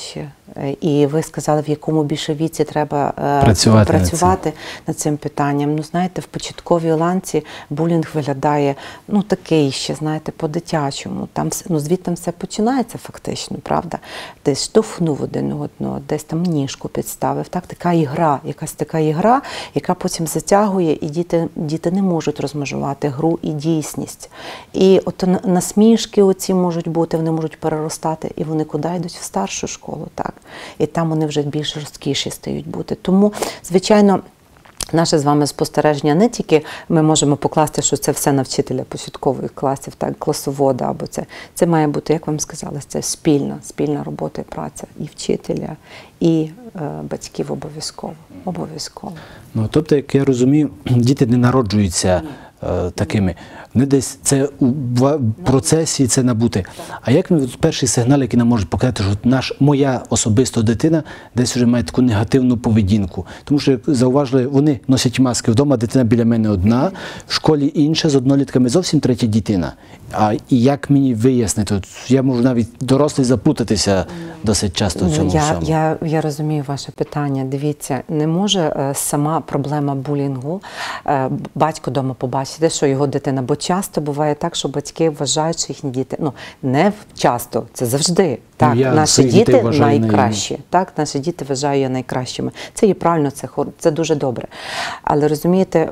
І ви сказали, в якому більше віці треба працювати над цим питанням. Ну, знаєте, в початковій ланці булінг виглядає, ну, такий ще, знаєте, по-дитячому. Там, ну, звідти все починається фактично, правда? Десь штовхнув один одного, десь там ніжку підставив. Так, така ігра, якась така ігра, яка потім затягує, і діти не можуть розмежувати гру і дійсність. І от насмішки оці можуть бути, вони можуть переростати, і вони куди йдуть? В старшу школу, так. І там вони вже більш жорсткіші стають бути. Тому, звичайно, наше з вами спостереження не тільки ми можемо покласти, що це все на вчителя початкових класів, так, класовода, або це має бути, як вам сказали, це спільна робота і праця і вчителя, і батьків обов'язково. Ну, тобто, як я розумію, діти не народжуються такими. Не десь це у процесі це набути. А як ми перший сигнал, який нам може показати, що моя особиста дитина десь вже має таку негативну поведінку? Тому що, як зауважили, вони носять маски вдома, дитина біля мене одна, в школі інша, з однолітками зовсім третя дитина. І як мені вияснити? Я можу навіть дорослий заплутатися досить часто в цьому всьому. Я розумію ваше питання. Дивіться, не може сама проблема булінгу батько вдома побачити, що його дитина, бо часто буває так, що батьки вважають, що їхні діти, ну, не часто, це завжди. Так, наші діти найкращі. Так, наші діти вважаю я найкращими. Це є правильно, це дуже добре. Але розумієте,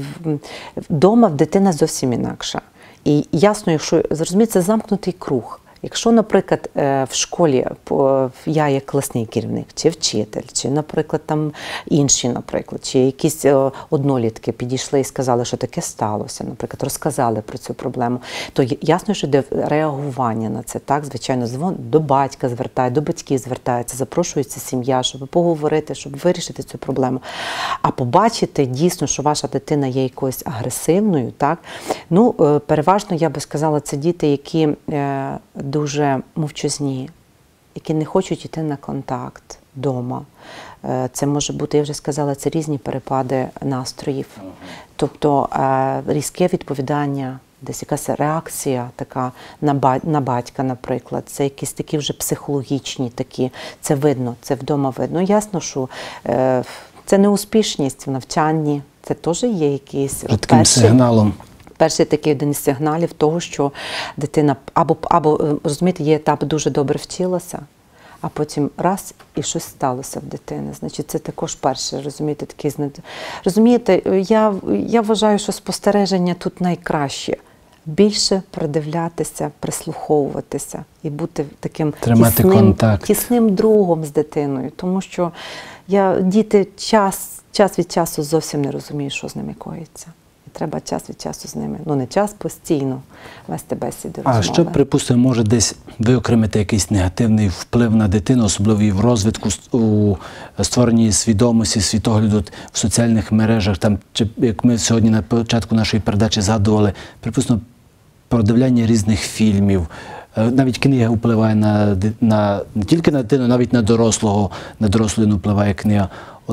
вдома дитина зовсім інакша. І ясно, якщо, зрозумієте, це замкнутий круг. Якщо, наприклад, в школі я як класний керівник, чи вчитель, чи, наприклад, там інші, наприклад, чи якісь однолітки підійшли і сказали, що таке сталося, наприклад, розказали про цю проблему, то ясно, що йде реагування на це, так, звичайно, до батька звертають, до батьків звертаються, запрошується сім'я, щоб поговорити, щоб вирішити цю проблему. А побачити дійсно, що ваша дитина є якоюсь агресивною, так, ну, переважно, я би сказала, це діти, які дуже мовчазні, які не хочуть йти на контакт вдома. Це може бути, я вже сказала, це різні перепади настроїв. Тобто різке відповідання, десь якась реакція така на батька, наприклад. Це якісь такі вже психологічні такі. Це видно, це вдома видно. Ясно, що це неуспішність в навчанні, це теж є якийсь таким сигналом. Перший такий один із сигналів того, що дитина або розумієте, є етап дуже добре вчилася, а потім раз і щось сталося в дитини. Значить, це також перше, розумієте, такий розумієте, я вважаю, що спостереження тут найкраще. Більше придивлятися, прислуховуватися і бути таким тісним другом з дитиною. Тому що діти час від часу зовсім не розуміють, що з ними коїться. Треба час від часу з ними, ну не час, постійно вести бесіди, розмови. А що, припустимо, може десь виокремити якийсь негативний вплив на дитину, особливо і в розвитку, у створенні свідомості, світогляду в соціальних мережах, там, чи, як ми сьогодні на початку нашої передачі згадували, припустимо, продивляння різних фільмів, навіть книга впливає не тільки на дитину, навіть на дорослу людину впливає книга.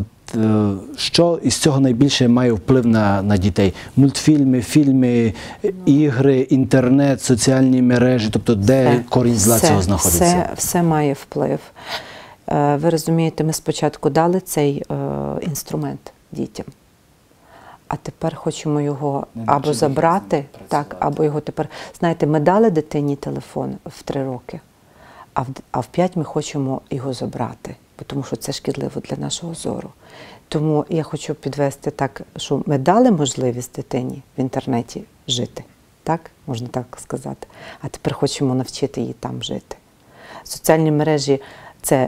Що із цього найбільше має вплив на дітей? Мультфільми, фільми, ігри, інтернет, соціальні мережі, тобто де корінь зла цього знаходиться? Все має вплив. Ви розумієте, ми спочатку дали цей інструмент дітям, а тепер хочемо його або забрати, так, або його тепер... Знаєте, ми дали дитині телефон в 3 роки, а в 5 ми хочемо його забрати, тому що це шкідливо для нашого зору. Тому я хочу підвести так, що ми дали можливість дитині в інтернеті жити, так, можна так сказати, а тепер хочемо навчити її там жити. Соціальні мережі – це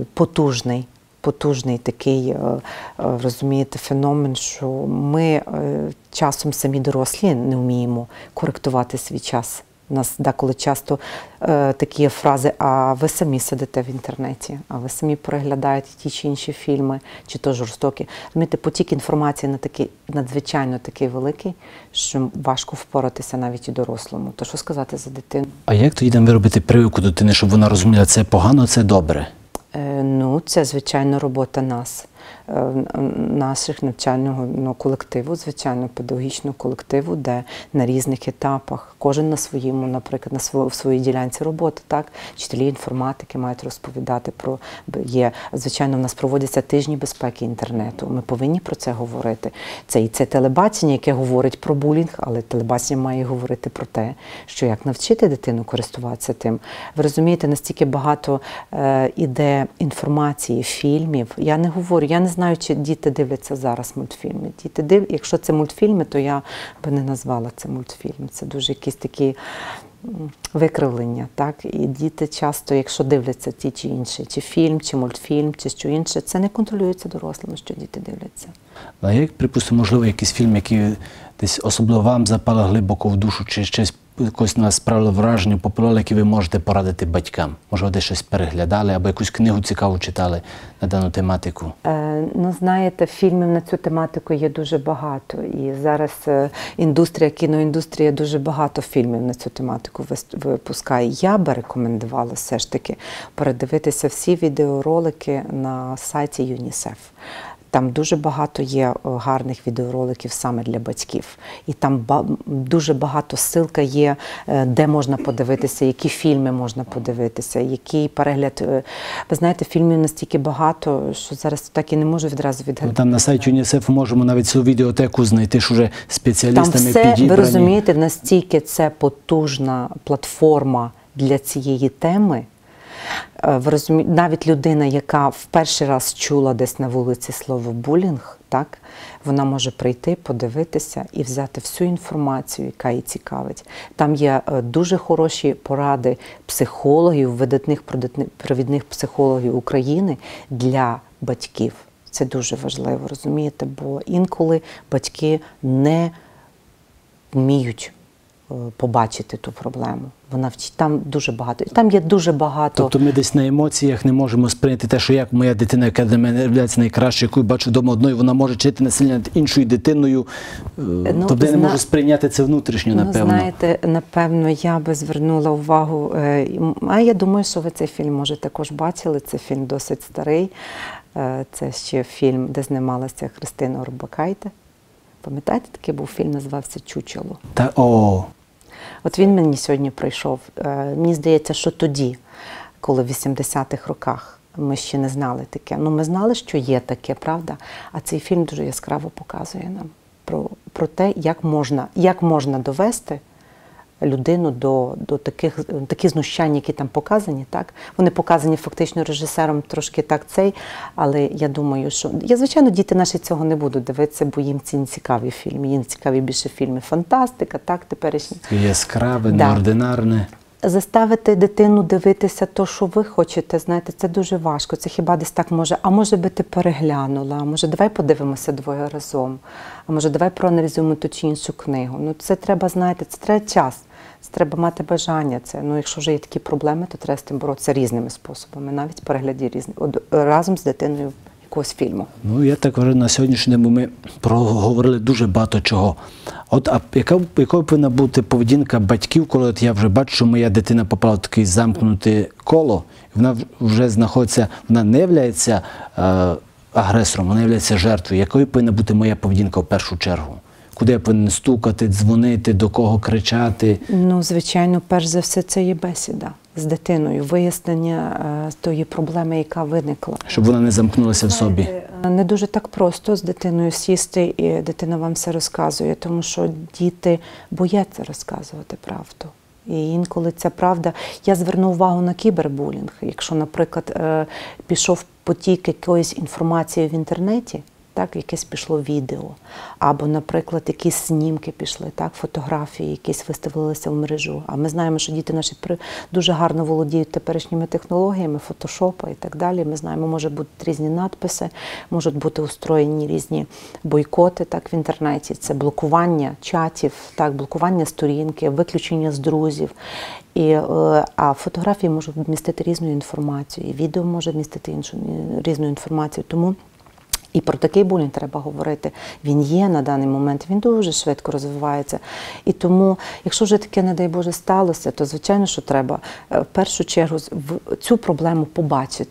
потужний такий, розумієте, феномен, що ми часом самі дорослі не вміємо коректувати свій час. У нас деколи часто такі фрази, а ви самі сидите в інтернеті, а ви самі переглядаєте ті чи інші фільми, чи то жорстокі. Розумієте, потік інформації надзвичайно такий великий, що важко впоратися навіть і дорослому. То що сказати за дитину? А як тоді нам виробити прививку дитини, щоб вона розуміла, це погано, це добре? Ну, це, звичайно, робота нас. наших навчального колективу, звичайно, педагогічного колективу, де на різних етапах, кожен на своєму, наприклад, в своїй ділянці роботи, так? Вчителі інформатики мають розповідати про, звичайно, в нас проводяться тижні безпеки інтернету, ми повинні про це говорити. Це телебачення, яке говорить про булінг, але телебачення має говорити про те, що як навчити дитину користуватися тим. Ви розумієте, настільки багато іде інформації, фільмів. Я не знаю, чи діти дивляться зараз мультфільми. Якщо це мультфільми, то я би не назвала це мультфільм. Це дуже якісь такі викривлення, так? І діти часто, якщо дивляться ті чи інші, чи фільм, чи мультфільм, чи що інше, це не контролюється дорослими, що діти дивляться. А як, припустимо, можливо, якийсь фільм, який десь особливо вам запала глибоко в душу, чи щось якось на вас справило враження, популярне, яке ви можете порадити батькам? Може, ви десь щось переглядали, або якусь книгу цікаву читали на дану тематику? Ну, знаєте, фільмів на цю тематику є дуже багато. І зараз кіноіндустрія дуже багато фільмів на цю тематику випускає. Я би рекомендувала все ж таки передивитися всі відеоролики на сайті ЮНІСЕФ. Там дуже багато є гарних відеороликів саме для батьків. І там дуже багато ссылка є, де можна подивитися, які фільми можна подивитися, який перегляд. Ви знаєте, фільмів настільки багато, що зараз так і не можу відразу відгадати. Там на сайті ЮНІСЕФ можемо навіть цю відеотеку знайти, що вже спеціалістами підібрані. Там все, ви розумієте, настільки це потужна платформа для цієї теми. Ви розумієте, навіть людина, яка в перший раз чула десь на вулиці слово булінг, так, вона може прийти, подивитися і взяти всю інформацію, яка її цікавить. Там є дуже хороші поради психологів, видатних провідних психологів України для батьків. Це дуже важливо, розумієте, бо інколи батьки не вміють побачити ту проблему. Там дуже багато. Там є дуже багато. Тобто ми десь на емоціях не можемо сприйняти те, що як моя дитина, яка для мене є найкращою, яку бачу вдома одною, вона може чинити насилля над іншою дитиною. Тобто я не можу сприйняти це внутрішньо, напевно. Знаєте, напевно, я би звернула увагу. А я думаю, що ви цей фільм, може, також бачили. Це фільм досить старий. Це ще фільм, де знімалася Христина Орбакайте. Пам'ятаєте, такий був фільм, називався «Чучело». От він мені сьогодні прийшов. Мені здається, що тоді, коли в 80-х роках ми ще не знали таке. Ну, ми знали, що є таке, правда? А цей фільм дуже яскраво показує нам про те, як можна довести людину до таких знущань, які там показані, так? Вони показані фактично режисером трошки так але я думаю, що... Звичайно, діти наші цього не будуть дивитися, бо їм ці не цікаві фільми. Їм цікаві більше фільми фантастика, так, теперішні. Яскраве, неординарне. Заставити дитину дивитися то, що ви хочете, знаєте, це дуже важко. Це хіба десь так може, а може би ти переглянула, а може давай подивимося двоє разом, а може давай проаналізуємо ту чи іншу книгу. Ну це треба, знаєте, це треба час, це треба мати бажання. Якщо вже є такі проблеми, то треба з тим боротися різними способами, навіть перегляді разом з дитиною якогось фільму. Ну, я так вважаю, на сьогоднішній день ми проговорили дуже багато чого. А якою повинна бути поведінка батьків, коли я вже бачу, що моя дитина попала в таке замкнуте коло, і вона вже знаходиться, вона не є агресором, вона є жертвою. Якою повинна бути моя поведінка в першу чергу? Куди я повинен стукати, дзвонити, до кого кричати? Ну, звичайно, перш за все, це є бесіда з дитиною, вияснення тої проблеми, яка виникла. Щоб вона не замкнулася в собі. Не дуже так просто з дитиною сісти, і дитина вам все розказує, тому що діти бояться розказувати правду. І інколи ця правда... Я зверну увагу на кібербулінг. Якщо, наприклад, пішов потік якоїсь інформації в інтернеті, так, якесь пішло відео, або, наприклад, якісь знімки пішли, так, фотографії якісь виставилися в мережу. А ми знаємо, що діти наші дуже гарно володіють теперішніми технологіями, фотошопа і так далі. Ми знаємо, можуть бути різні надписи, можуть бути устроєні різні бойкоти, так, в інтернеті. Це блокування чатів, так, блокування сторінки, виключення з друзів. А фотографії можуть містити різну інформацію, і відео може містити різну інформацію. Тому і про такий булінг треба говорити. Він є на даний момент, він дуже швидко розвивається. І тому, якщо вже таке, не дай Боже, сталося, то, звичайно, що треба в першу чергу цю проблему побачити.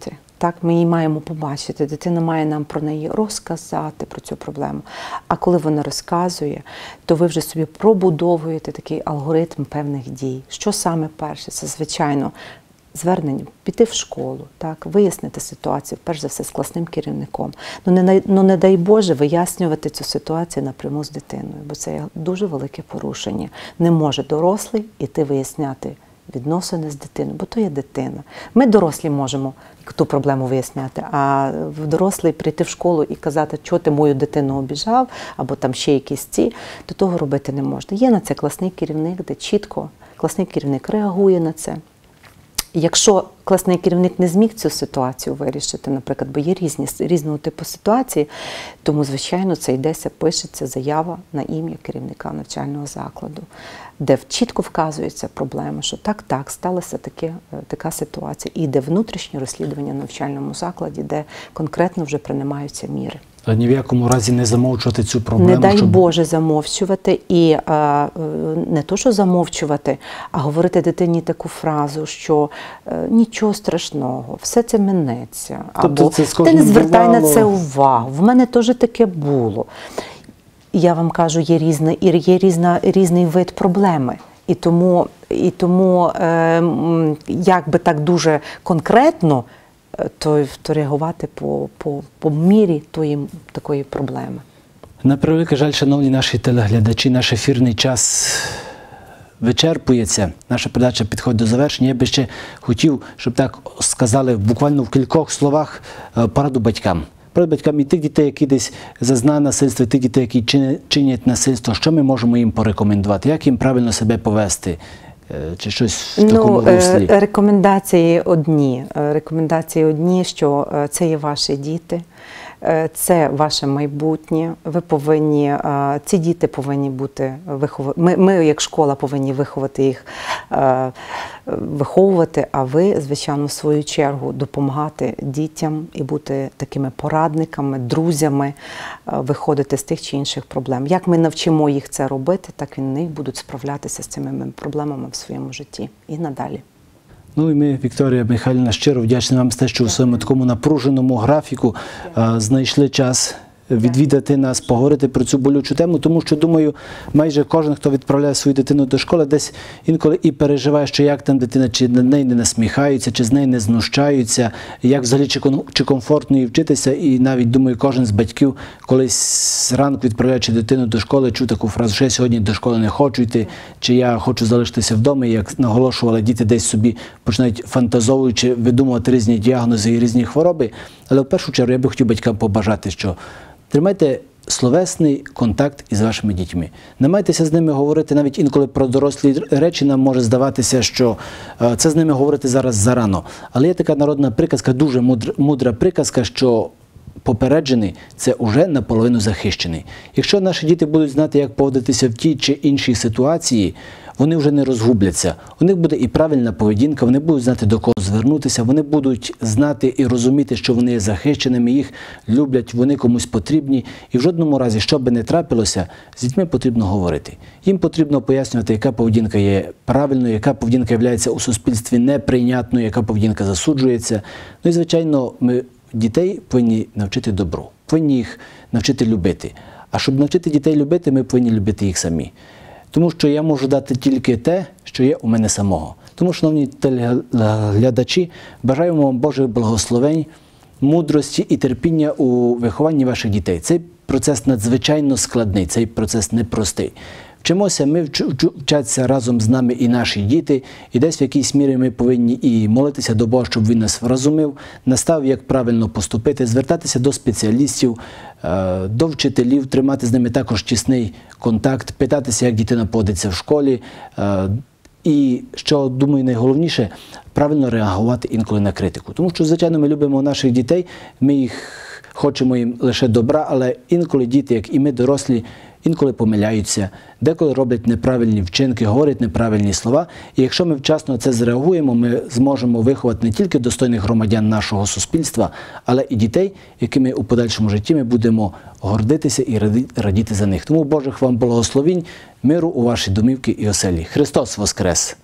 так, ми її маємо побачити, дитина має нам про неї розказати, про цю проблему. А коли вона розказує, то ви вже собі пробудовуєте такий алгоритм певних дій. Що саме перше? Це, звичайно, звернення, піти в школу, так, вияснити ситуацію, перш за все, з класним керівником. Ну, не дай Боже, вияснювати цю ситуацію напряму з дитиною, бо це є дуже велике порушення. Не може дорослий іти виясняти відносини з дитиною, бо то є дитина. Ми, дорослі, можемо ту проблему виясняти, а дорослий прийти в школу і казати, що ти мою дитину обіжав, або там ще якісь то того робити не можна. Є на це класний керівник, де чітко класний керівник реагує на це. Якщо класний керівник не зміг цю ситуацію вирішити, наприклад, бо є різного типу ситуації, тому, звичайно, це йдеться, пишеться заява на ім'я керівника навчального закладу, де чітко вказується проблема, що так, сталася така ситуація. І йде внутрішнє розслідування в навчальному закладі, де конкретно вже приймаються міри. Але ні в якому разі не замовчувати цю проблему. Не дай Боже замовчувати і не то, що замовчувати, а говорити дитині таку фразу, що нічого страшного, все це минеться. Тобто або ти не звертай на це увагу, в мене теж таке було. Я вам кажу, є різний вид проблеми. І тому як би так дуже конкретно, то реагувати по мірі такої проблеми. На превеликий жаль, шановні наші телеглядачі, наш ефірний час вичерпується. Наша передача підходить до завершення. Я би ще хотів, щоб так сказали буквально в кількох словах пораду батькам. Пораду батькам і тих дітей, які десь зазнали насильство, і тих дітей, які чинять насильство. Що ми можемо їм порекомендувати? Як їм правильно себе повести? Чи щось в такому руслі? Рекомендації одні, що це є ваші діти, це ваше майбутнє. Ви повинні, ці діти повинні бути виховані. Ми, як школа, повинні виховувати, а ви, звичайно, в свою чергу допомагати дітям і бути такими порадниками, друзями, виходити з тих чи інших проблем. Як ми навчимо їх це робити, так вони будуть справлятися з цими проблемами в своєму житті і надалі. Ну і ми, Вікторія Михайлівна, щиро вдячні вам за те, що у своєму такому напруженому графіку знайшли час відвідати нас, поговорити про цю болючу тему, тому що, думаю, майже кожен, хто відправляє свою дитину до школи, десь інколи і переживає, що як там дитина, чи над нею не насміхаються, чи з неї не знущаються, як взагалі, чи комфортно їй вчитися. І навіть, думаю, кожен з батьків колись зранку, відправляючи дитину до школи, чув таку фразу, що я сьогодні до школи не хочу йти, чи я хочу залишитися вдома. І як наголошували, діти десь собі починають фантазовуючи, видумувати різні діагнози і різні хвороби. Але в першу чергу я би хотів батькам побажати, що тримайте словесний контакт із вашими дітьми. Не майтеся з ними говорити, навіть інколи про дорослі речі нам може здаватися, що це з ними говорити зараз зарано. Але є така народна приказка, дуже мудра приказка, що попереджений – це вже наполовину захищений. Якщо наші діти будуть знати, як поводитися в тій чи іншій ситуації, вони вже не розгубляться. У них буде і правильна поведінка, вони будуть знати, до кого звернутися, вони будуть знати і розуміти, що вони є захищеними, їх люблять, вони комусь потрібні. І в жодному разі, що би не трапилося, з дітьми потрібно говорити. Їм потрібно пояснювати, яка поведінка є правильною, яка поведінка є у суспільстві неприйнятною, яка поведінка засуджується. Ну і, звичайно, ми дітей повинні навчити добру, повинні їх навчити любити. А щоб навчити дітей любити, ми повинні любити їх самі. Тому що я можу дати тільки те, що є у мене самого. Тому, шановні телеглядачі, бажаємо вам Божих благословень, мудрості і терпіння у вихованні ваших дітей. Цей процес надзвичайно складний, цей процес непростий. Вчимося, ми вчаться разом з нами і наші діти, і десь в якійсь мірі ми повинні і молитися до Бога, щоб Він нас вразумив, наставив, як правильно поступити, звертатися до спеціалістів, до вчителів, тримати з ними також тісний контакт, питатися, як дитина поводиться в школі. І, що, думаю, найголовніше, правильно реагувати інколи на критику. Тому що, звичайно, ми любимо наших дітей, ми їх хочемо їм лише добра, але інколи діти, як і ми, дорослі, інколи помиляються, деколи роблять неправильні вчинки, говорять неправильні слова. І якщо ми вчасно це зреагуємо, ми зможемо виховати не тільки достойних громадян нашого суспільства, але і дітей, якими у подальшому житті ми будемо гордитися і радіти за них. Тому Божих вам благословінь, миру у ваші домівки і оселі. Христос Воскрес!